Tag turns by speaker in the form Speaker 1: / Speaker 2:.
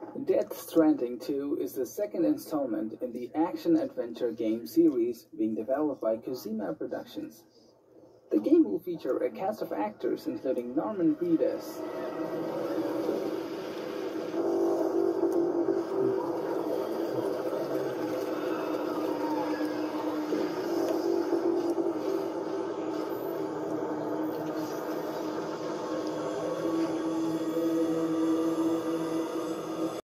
Speaker 1: Death Stranding 2 is the second installment in the action-adventure game series being developed by Kojima Productions. The game will feature a cast of actors including Norman Reedus,